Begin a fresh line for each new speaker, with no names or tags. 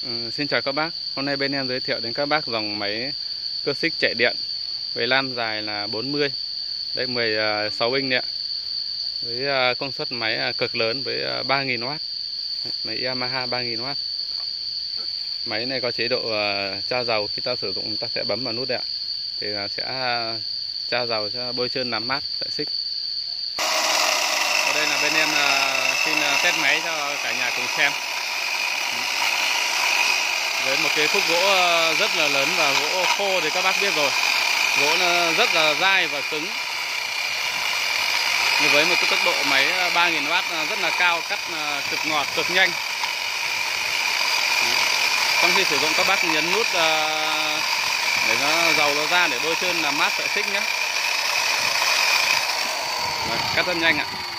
Xin chào các bác. Hôm nay bên em giới thiệu đến các bác dòng máy cơ xích chạy điện với lam dài là 40. Đây 16 inch ạ. Với công suất máy cực lớn với 3000W. Máy Yamaha 3000W. Máy này có chế độ tra dầu, khi ta sử dụng ta sẽ bấm vào nút đây ạ. Thì sẽ tra dầu cho bôi trơn làm mát sợi xích. Ở đây là bên em xin test máy cho cả nhà cùng xem. Với một cái khúc gỗ rất là lớn và gỗ khô thì các bác biết rồi, gỗ nó rất là dai và cứng. Với một cái tốc độ máy 3000W rất là cao, cắt cực ngọt, cực nhanh. Trong khi sử dụng các bác nhấn nút để nó dầu nó ra để bôi trơn làm mát sợi xích nhé. Cắt rất nhanh ạ.